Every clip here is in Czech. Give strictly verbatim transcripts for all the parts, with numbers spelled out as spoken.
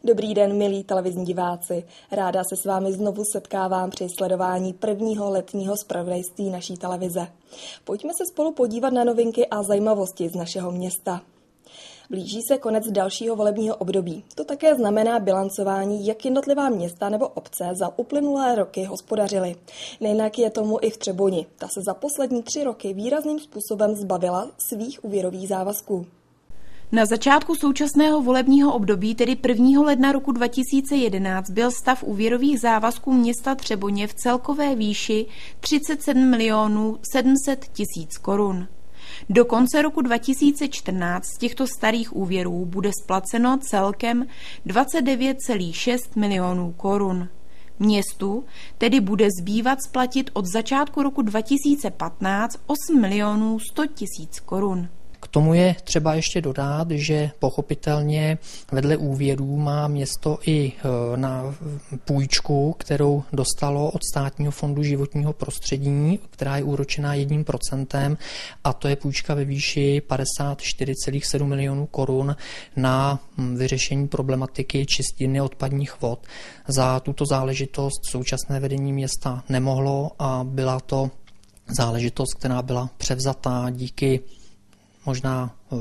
Dobrý den, milí televizní diváci. Ráda se s vámi znovu setkávám při sledování prvního letního zpravodajství naší televize. Pojďme se spolu podívat na novinky a zajímavosti z našeho města. Blíží se konec dalšího volebního období. To také znamená bilancování, jak jednotlivá města nebo obce za uplynulé roky hospodařily. Nejinak je tomu i v Třeboni. Ta se za poslední tři roky výrazným způsobem zbavila svých úvěrových závazků. Na začátku současného volebního období, tedy prvního ledna roku dva tisíce jedenáct, byl stav úvěrových závazků města Třeboně v celkové výši třicet sedm milionů sedm set tisíc korun. Do konce roku dva tisíce čtrnáct z těchto starých úvěrů bude splaceno celkem dvacet devět celá šest milionů korun. Městu tedy bude zbývat splatit od začátku roku dva tisíce patnáct osm milionů sto tisíc korun. K tomu je třeba ještě dodat, že pochopitelně vedle úvěrů má město i na půjčku, kterou dostalo od Státního fondu životního prostředí, která je úročená jedním procentem, a to je půjčka ve výši padesát čtyři celá sedm milionů korun na vyřešení problematiky čistírny odpadních vod. Za tuto záležitost současné vedení města nemohlo a byla to záležitost, která byla převzatá díky možná e,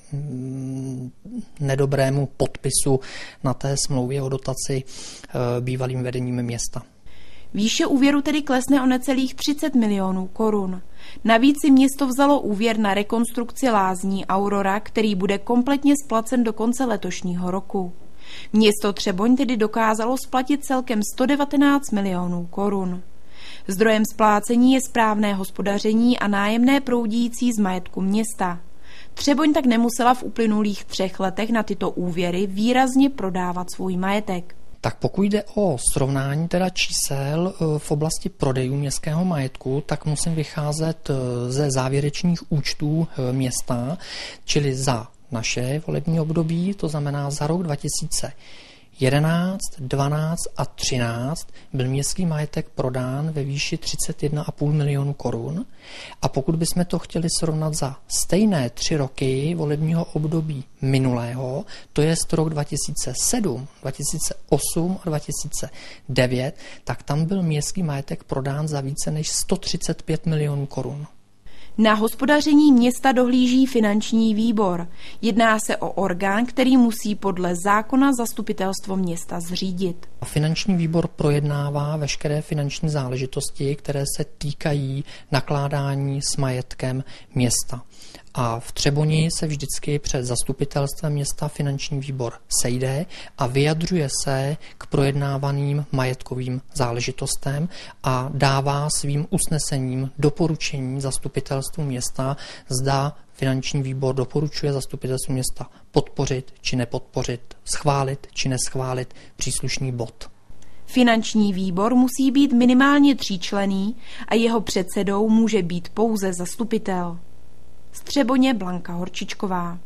nedobrému podpisu na té smlouvě o dotaci e, bývalým vedením města. Výše úvěru tedy klesne o necelých třicet milionů korun. Navíc si město vzalo úvěr na rekonstrukci lázní Aurora, který bude kompletně splacen do konce letošního roku. Město Třeboň tedy dokázalo splatit celkem sto devatenáct milionů korun. Zdrojem splácení je správné hospodaření a nájemné proudící z majetku města. Třeboň tak nemusela v uplynulých třech letech na tyto úvěry výrazně prodávat svůj majetek. Tak pokud jde o srovnání teda čísel v oblasti prodejů městského majetku, tak musím vycházet ze závěrečných účtů města, čili za naše volební období, to znamená za rok dva tisíce jedenáct, dvanáct a třináct byl městský majetek prodán ve výši třicet jedna celá pět milionu korun. A pokud bychom to chtěli srovnat za stejné tři roky volebního období minulého, to je rok dva tisíce sedm, dva tisíce osm a dva tisíce devět, tak tam byl městský majetek prodán za více než sto třicet pět milionů korun. Na hospodaření města dohlíží finanční výbor. Jedná se o orgán, který musí podle zákona zastupitelstvo města zřídit. Finanční výbor projednává veškeré finanční záležitosti, které se týkají nakládání s majetkem města. A v Třeboni se vždycky před zastupitelstvem města finanční výbor sejde a vyjadřuje se k projednávaným majetkovým záležitostem a dává svým usnesením doporučení zastupitelstvu města, zda finanční výbor doporučuje zastupitelstvu města podpořit či nepodpořit, schválit či neschválit příslušný bod. Finanční výbor musí být minimálně tříčlenný a jeho předsedou může být pouze zastupitel. Z Třeboně Blanka Horčičková.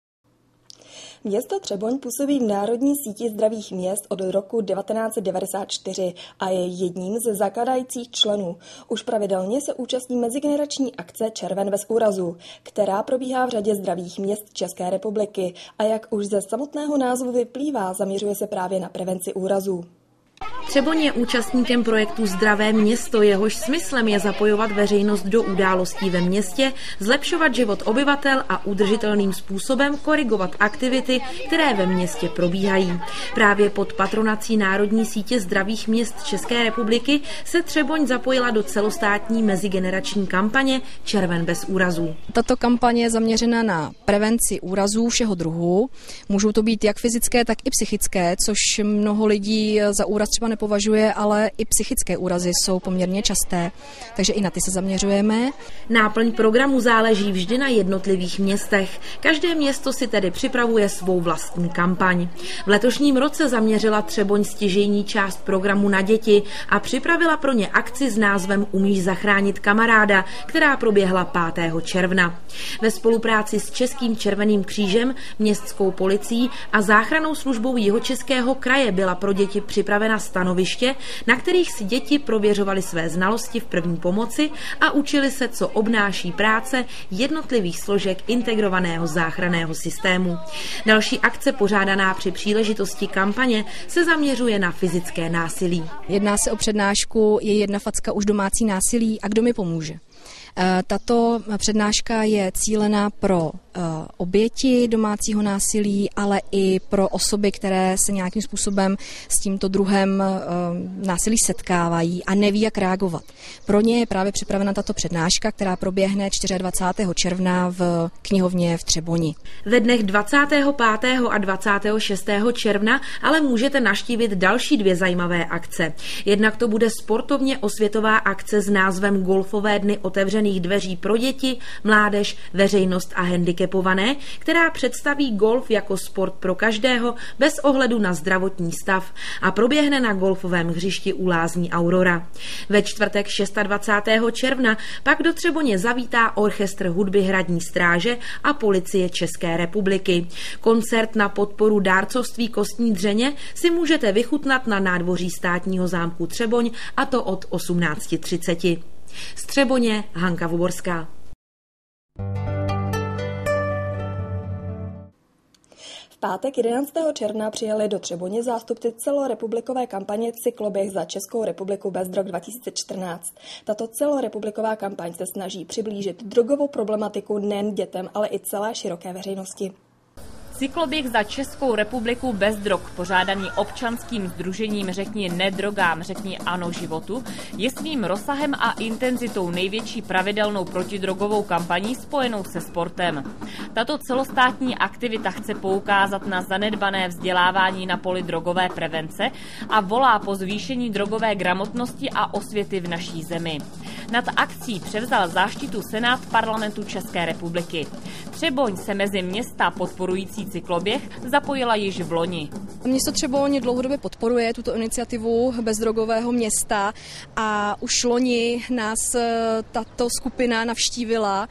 Město Třeboň působí v Národní síti zdravých měst od roku devatenáct set devadesát čtyři a je jedním ze zakládajících členů. Už pravidelně se účastní mezigenerační akce Červen bez úrazů, která probíhá v řadě zdravých měst České republiky a jak už ze samotného názvu vyplývá, zaměřuje se právě na prevenci úrazů. Třeboň je účastníkem projektu Zdravé město, jehož smyslem je zapojovat veřejnost do událostí ve městě, zlepšovat život obyvatel a udržitelným způsobem korigovat aktivity, které ve městě probíhají. Právě pod patronací Národní sítě zdravých měst České republiky se Třeboň zapojila do celostátní mezigenerační kampaně Červen bez úrazů. Tato kampaně je zaměřena na prevenci úrazů všeho druhu. Můžou to být jak fyzické, tak i psychické, což mnoho lidí za úraz třeba nepovažuje, ale i psychické úrazy jsou poměrně časté, takže i na ty se zaměřujeme. Náplň programu záleží vždy na jednotlivých městech. Každé město si tedy připravuje svou vlastní kampaň. V letošním roce zaměřila Třeboň stěžejní část programu na děti a připravila pro ně akci s názvem Umíš zachránit kamaráda, která proběhla pátého června. Ve spolupráci s Českým červeným křížem, městskou policií a záchrannou službou Jihočeského kraje byla pro děti připravena stanoviště, na kterých si děti prověřovaly své znalosti v první pomoci a učili se, co obnáší práce jednotlivých složek integrovaného záchranného systému. Další akce pořádaná při příležitosti kampaně se zaměřuje na fyzické násilí. Jedná se o přednášku Je jedna facka už domácí násilí a kdo mi pomůže. Tato přednáška je cílená pro oběti domácího násilí, ale i pro osoby, které se nějakým způsobem s tímto druhem násilí setkávají a neví, jak reagovat. Pro ně je právě připravena tato přednáška, která proběhne dvacátého čtvrtého června v knihovně v Třeboni. Ve dnech dvacátého pátého a dvacátého šestého června ale můžete navštívit další dvě zajímavé akce. Jednak to bude sportovně osvětová akce s názvem Golfové dny otevřených dveří pro děti, mládež, veřejnost a handicapované, která představí golf jako sport pro každého bez ohledu na zdravotní stav a proběhne na golfovém hřišti u lázní Aurora. Ve čtvrtek dvacátého šestého června pak do Třeboně zavítá orchestr hudby Hradní stráže a Policie České republiky. Koncert na podporu dárcovství kostní dřeně si můžete vychutnat na nádvoří státního zámku Třeboň, a to od osmnáct třicet. Z Třeboně Hanka Voborská. V pátek jedenáctého června přijeli do Třeboně zástupci celorepublikové kampaně Cykloběh za Českou republiku bez drog dva tisíce čtrnáct. Tato celorepubliková kampaň se snaží přiblížit drogovou problematiku nejen dětem, ale i celé široké veřejnosti. Cykloběh za Českou republiku bez drog, pořádaný občanským sdružením Řekni ne drogám, řekni ano životu, je svým rozsahem a intenzitou největší pravidelnou protidrogovou kampaní spojenou se sportem. Tato celostátní aktivita chce poukázat na zanedbané vzdělávání na poli drogové prevence a volá po zvýšení drogové gramotnosti a osvěty v naší zemi. Nad akcí převzal záštitu Senát Parlamentu České republiky. Třeboň se mezi města podporující cykloběh zapojila již v loni. Město Třeboň dlouhodobě podporuje tuto iniciativu bezdrogového města a už loni nás tato skupina navštívila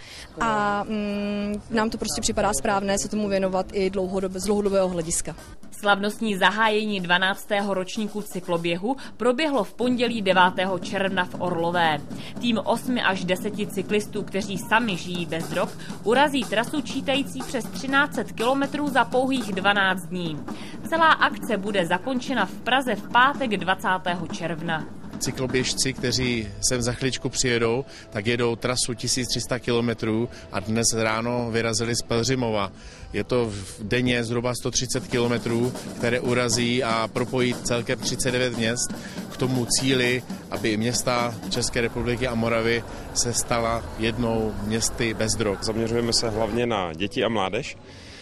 a mm, nám to prostě připadá správné se tomu věnovat i dlouhodobě, z dlouhodobého hlediska. Slavnostní zahájení dvanáctého ročníku cykloběhu proběhlo v pondělí devátého června v Orlové. Tým osmi až deseti cyklistů, kteří sami žijí bez drog, urazí trasu čítající přes třináct set kilometrů za pouhých dvanáct dní. Celá akce bude zakončena v Praze v pátek dvacátého června. Cykloběžci, kteří sem za chviličku přijedou, tak jedou trasu tisíc tři sta kilometrů a dnes ráno vyrazili z Pelhřimova. Je to v denně zhruba sto třicet kilometrů, které urazí a propojí celkem třicet devět měst k tomu cíli, aby města České republiky a Moravy se stala jednou městy bez drog. Zaměřujeme se hlavně na děti a mládež.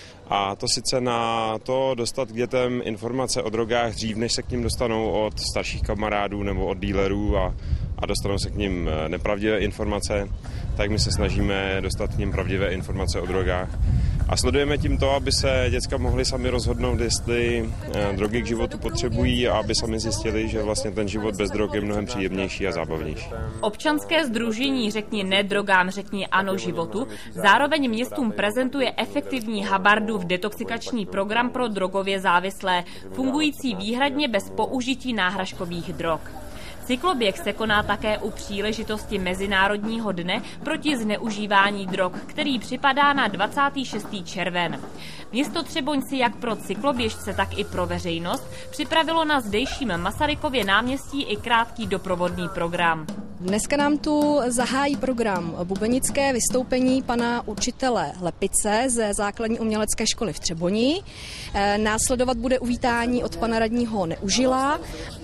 A to sice na to dostat k dětem informace o drogách dřív, než se k ním dostanou od starších kamarádů nebo od dílerů a, a dostanou se k nim nepravdivé informace, tak my se snažíme dostat k nim pravdivé informace o drogách. A sledujeme tím to, aby se děcka mohly sami rozhodnout, jestli drogy k životu potřebují a aby sami zjistili, že vlastně ten život bez drog je mnohem příjemnější a zábavnější. Občanské sdružení Řekni ne drogám, řekni ano životu zároveň městům prezentuje efektivní Habardův detoxikační program pro drogově závislé, fungující výhradně bez použití náhražkových drog. Cykloběh se koná také u příležitosti Mezinárodního dne proti zneužívání drog, který připadá na dvacátého šestého červen. Město Třeboň si jak pro cykloběžce, tak i pro veřejnost připravilo na zdejším Masarykově náměstí i krátký doprovodný program. Dneska nám tu zahájí program bubenické vystoupení pana učitele Lepice ze základní umělecké školy v Třeboni. Následovat bude uvítání od pana radního Neužila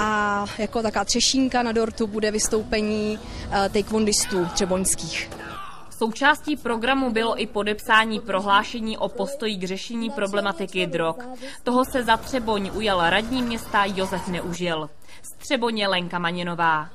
a jako taká třešínka na dortu bude vystoupení taekwondistů třeboňských. Součástí programu bylo i podepsání prohlášení o postoji k řešení problematiky drog. Toho se za Třeboň ujal radní města Josef Neužil. Z Třeboně Lenka Maněnová.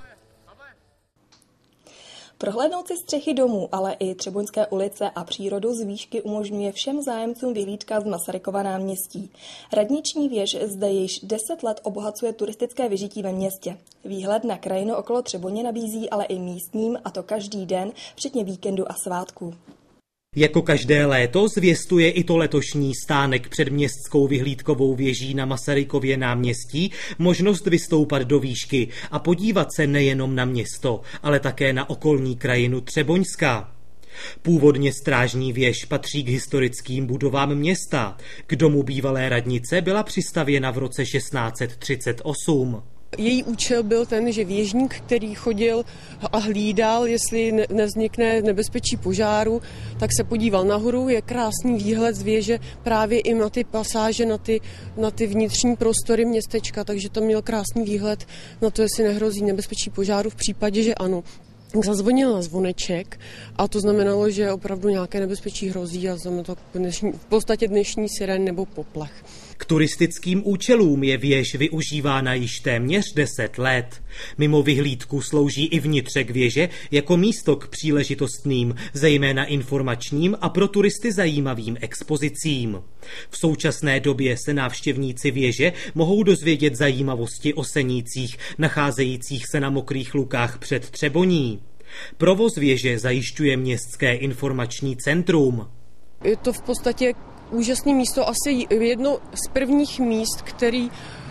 Prohlédnout si střechy domů, ale i Třeboňské ulice a přírodu z výšky umožňuje všem zájemcům vyhlídka z Masarykova náměstí. Radniční věž zde již deset let obohacuje turistické vyžití ve městě. Výhled na krajinu okolo Třeboně nabízí ale i místním, a to každý den, včetně víkendu a svátků. Jako každé léto zvěstuje i to letošní stánek před městskou vyhlídkovou věží na Masarykově náměstí možnost vystoupat do výšky a podívat se nejenom na město, ale také na okolní krajinu Třeboňska. Původně strážní věž patří k historickým budovám města. K domu bývalé radnice byla přistavěna v roce šestnáct set třicet osm. Její účel byl ten, že věžník, který chodil a hlídal, jestli nevznikne nebezpečí požáru, tak se podíval nahoru. Je krásný výhled z věže právě i na ty pasáže, na ty, na ty vnitřní prostory městečka, takže tam měl krásný výhled na to, jestli nehrozí nebezpečí požáru. V případě, že ano, zazvonil na zvoneček a to znamenalo, že opravdu nějaké nebezpečí hrozí a znamenalo to dnešní, v podstatě dnešní sirén nebo poplach. K turistickým účelům je věž využívána již téměř deset let. Mimo vyhlídku slouží i vnitřek věže jako místo k příležitostným, zejména informačním a pro turisty zajímavým expozicím. V současné době se návštěvníci věže mohou dozvědět zajímavosti o senících, nacházejících se na Mokrých Lukách před Třeboní. Provoz věže zajišťuje Městské informační centrum. Je to v podstatě úžasné místo, asi jedno z prvních míst, který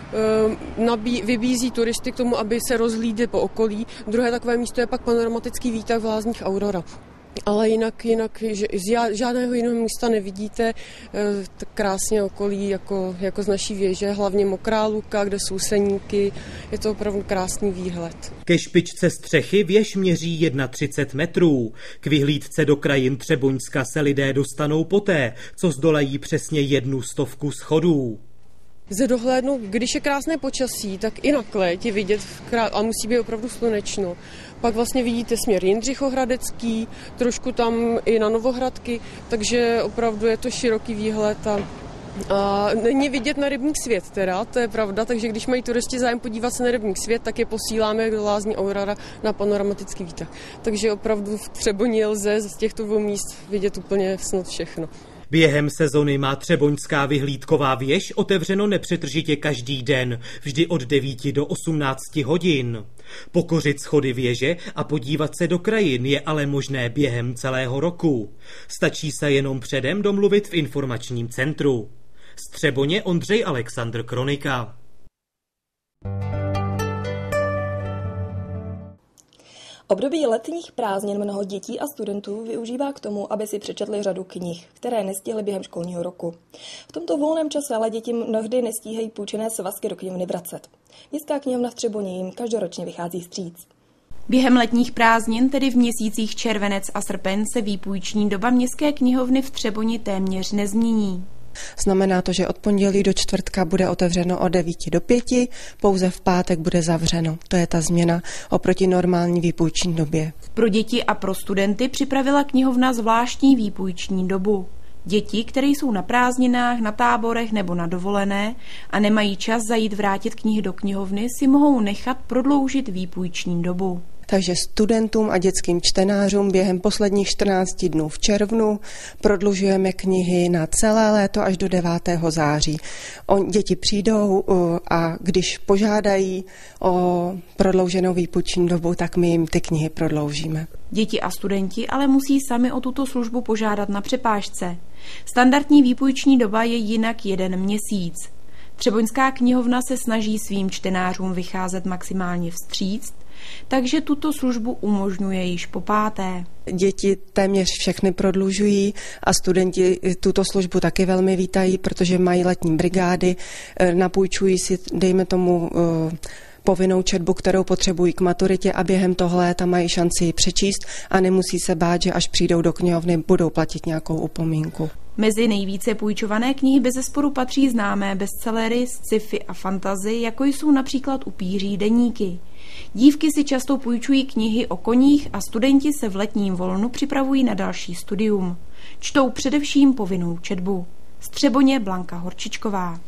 e, nabí, vybízí turisty k tomu, aby se rozhlídli po okolí. Druhé takové místo je pak panoramatický výtah v Lázních Aurora. Ale jinak, jinak že z žádného jiného místa nevidíte e, tak krásně okolí jako, jako z naší věže, hlavně Mokrá Luka, kde jsou seníky, je to opravdu krásný výhled. Ke špičce střechy věž měří třicet jedna metrů. K vyhlídce do krajin Třeboňska se lidé dostanou poté, co zdolají přesně jednu stovku schodů. Lze dohlédnout, když je krásné počasí, tak i na Kleť je vidět a musí být opravdu slunečno. Pak vlastně vidíte směr Jindřichohradecký, trošku tam i na Novohradky, takže opravdu je to široký výhled a, a není vidět na rybník svět teda, to je pravda, takže když mají turisti zájem podívat se na rybník svět, tak je posíláme do Lázní Aurora na panoramatický výtah. Takže opravdu v Třeboni lze z těchto dvou míst vidět úplně snad všechno. Během sezony má Třeboňská vyhlídková věž otevřeno nepřetržitě každý den, vždy od devíti do osmnácti hodin. Pokořit schody věže a podívat se do krajin je ale možné během celého roku. Stačí se jenom předem domluvit v informačním centru. Z Třeboně Ondřej Alexandr, Kronika. Období letních prázdnin mnoho dětí a studentů využívá k tomu, aby si přečetli řadu knih, které nestihly během školního roku. V tomto volném čase ale děti mnohdy nestíhají půjčené svazky do knihovny vracet. Městská knihovna v Třeboně jim každoročně vychází vstříc. Během letních prázdnin, tedy v měsících červenec a srpen, se výpůjční doba Městské knihovny v Třeboni téměř nezmění. Znamená to, že od pondělí do čtvrtka bude otevřeno od devíti do pěti, pouze v pátek bude zavřeno. To je ta změna oproti normální výpůjční době. Pro děti a pro studenty připravila knihovna zvláštní výpůjční dobu. Děti, které jsou na prázdninách, na táborech nebo na dovolené a nemají čas zajít vrátit knihy do knihovny, si mohou nechat prodloužit výpůjční dobu. Takže studentům a dětským čtenářům během posledních čtrnácti dnů v červnu prodlužujeme knihy na celé léto až do devátého září. On, děti přijdou a když požádají o prodlouženou výpůjční dobu, tak my jim ty knihy prodloužíme. Děti a studenti ale musí sami o tuto službu požádat na přepážce. Standardní výpůjční doba je jinak jeden měsíc. Třeboňská knihovna se snaží svým čtenářům vycházet maximálně vstříc, takže tuto službu umožňuje již po páté. Děti téměř všechny prodlužují a studenti tuto službu taky velmi vítají, protože mají letní brigády, napůjčují si, dejme tomu, povinnou četbu, kterou potřebují k maturitě a během toho léta mají šanci ji přečíst a nemusí se bát, že až přijdou do knihovny, budou platit nějakou upomínku. Mezi nejvíce půjčované knihy bezesporu patří známé bestsellery, sci-fi a fantasy, jako jsou například Upíří deníky. Dívky si často půjčují knihy o koních a studenti se v letním volnu připravují na další studium. Čtou především povinnou četbu. Z Třeboně Blanka Horčičková.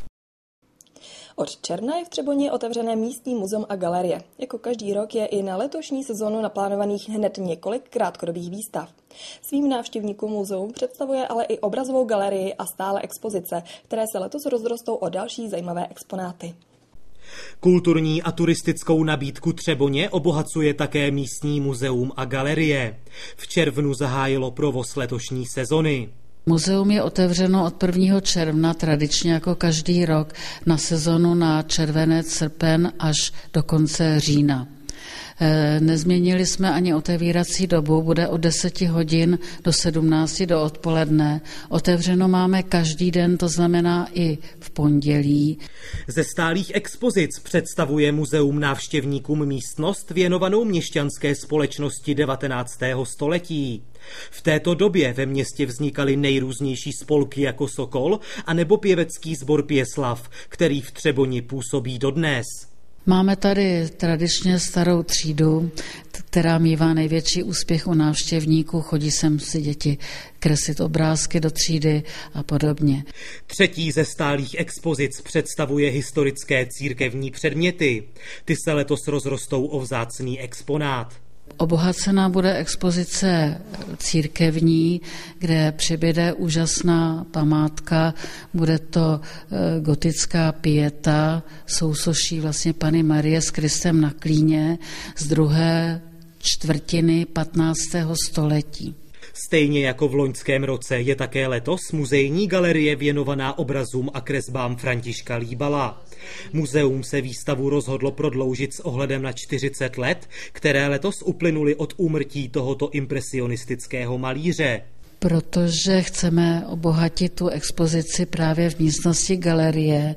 Od června je v Třeboně otevřené místní muzeum a galerie. Jako každý rok je i na letošní sezonu naplánovaných hned několik krátkodobých výstav. Svým návštěvníkům muzeum představuje ale i obrazovou galerii a stále expozice, které se letos rozrostou o další zajímavé exponáty. Kulturní a turistickou nabídku Třeboně obohacuje také místní muzeum a galerie. V červnu zahájilo provoz letošní sezony. Muzeum je otevřeno od prvního června tradičně jako každý rok na sezonu na červenec, srpen až do konce října. Nezměnili jsme ani otevírací dobu, bude od deseti hodin do sedmnácti do odpoledne. Otevřeno máme každý den, to znamená i v pondělí. Ze stálých expozic představuje muzeum návštěvníkům místnost věnovanou měšťanské společnosti devatenáctého století. V této době ve městě vznikaly nejrůznější spolky jako Sokol anebo pěvecký sbor Pěslav, který v Třeboni působí dodnes. Máme tady tradičně starou třídu, která mívá největší úspěch u návštěvníků. Chodí sem si děti kreslit obrázky do třídy a podobně. Třetí ze stálých expozic představuje historické církevní předměty. Ty se letos rozrostou o vzácný exponát. Obohacená bude expozice církevní, kde přibude úžasná památka. Bude to gotická pieta, sousoší vlastně Panny Marie s Kristem na klíně z druhé čtvrtiny patnáctého století. Stejně jako v loňském roce je také letos muzejní galerie věnovaná obrazům a kresbám Františka Líbala. Muzeum se výstavu rozhodlo prodloužit s ohledem na čtyřicet let, které letos uplynuly od úmrtí tohoto impresionistického malíře. Protože chceme obohatit tu expozici právě v místnosti galerie,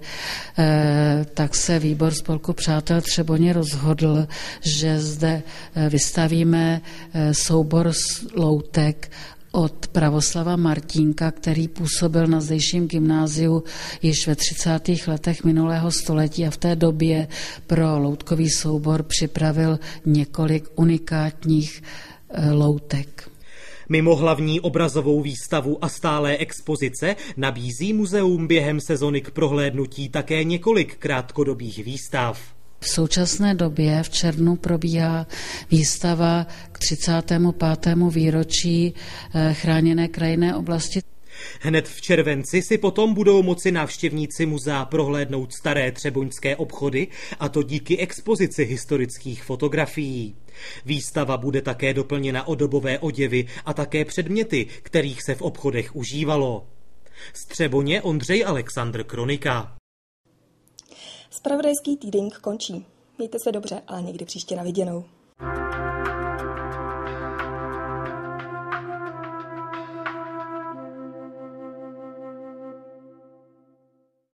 tak se výbor Spolku přátel Třeboně rozhodl, že zde vystavíme soubor loutek od Pravoslava Martínka, který působil na zdejším gymnáziu již ve třicátých letech minulého století a v té době pro loutkový soubor připravil několik unikátních loutek. Mimo hlavní obrazovou výstavu a stálé expozice nabízí muzeum během sezony k prohlédnutí také několik krátkodobých výstav. V současné době v červnu probíhá výstava k třicátému pátému výročí chráněné krajinné oblasti. Hned v červenci si potom budou moci návštěvníci muzea prohlédnout staré třeboňské obchody, a to díky expozici historických fotografií. Výstava bude také doplněna o dobové oděvy a také předměty, kterých se v obchodech užívalo. Z Třeboně Ondřej Alexandr, Kronika. Zpravodajský týdeník končí. Mějte se dobře a někdy příště na viděnou.